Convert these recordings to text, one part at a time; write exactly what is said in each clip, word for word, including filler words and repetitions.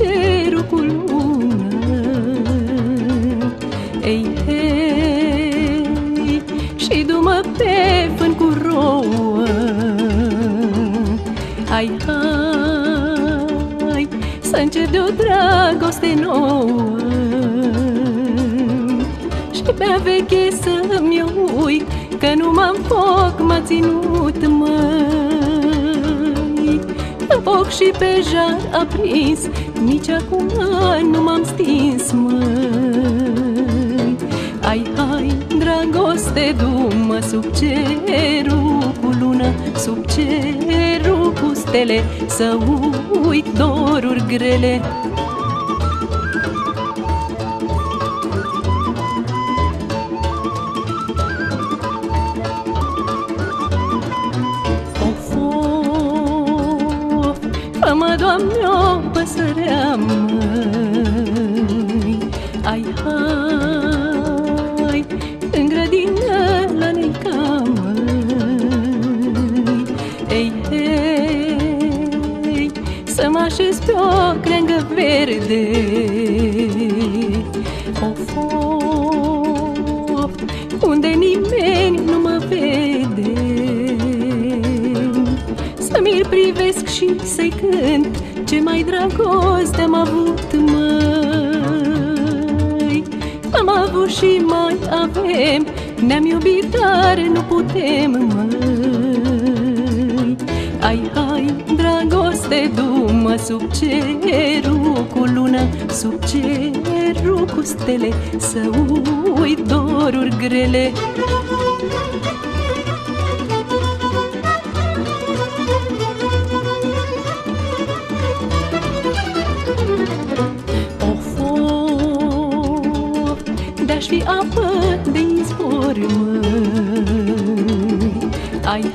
cerul cu lună. Ei, hei, și du-mă pe fân cu rouă. Hai, hai, să încep de-o dragoste nouă. Și pe-a veche să-mi uit, că numai în foc m-a ținut, măi. În foc și pe jar aprins, nici acum nu m-am stins, măi. Hai, hai, dragoste, du-mă sub cerul cu lună, sub cerul cu stele, să uit doruri grele. Fă-mă, Doamne, o păsărea, măi. Ai, hai, în grădină la Neica, măi. Ei, hei, să mă așez pe o creangă verde. Of, of, unde nimeni nu mă vede, să-mi-l privesc și să-i cânt, ce mai dragoste am avut, măi. Am avut și mai avem, ne-am iubit, dar nu putem, măi. Ai, hai, dragoste, du-mă sub cerul cu lună, sub cerul cu stele, să uit doruri grele. De-aș fi apă de izvor, măi. Ai,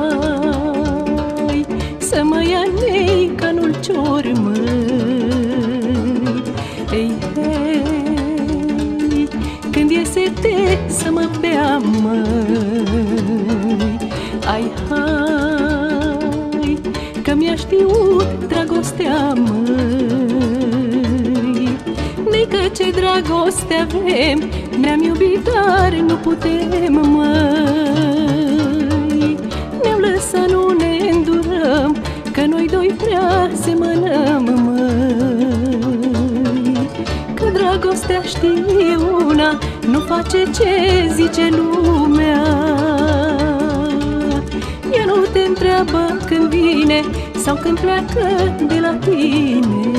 hai, să mă ia Neica în ulcior, măi. Ei, hei, când e sete să mă bea, măi. Ai, hai, că mi-a știut dragostea, măi. Neică, ce dragoste avem, ne-am iubit, dar nu putem, măi. Ne-am lăsat, nu ne îndurăm, că noi doi prea semănăm, măi. Că dragostea, știe una, nu face ce zice lumea. Ea nu te întreabă când vine sau când pleacă de la tine.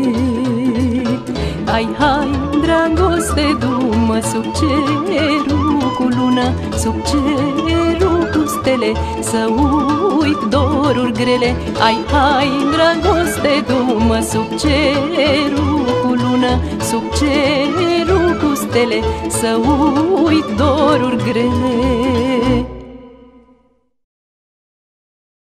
Hai, hai, dragoste, du-mă sub cerul cu lună, sub cerul cu stele, să uit doruri grele. Hai, hai, dragoste, du-mă sub cerul cu lună, sub cerul cu stele, să uit doruri grele.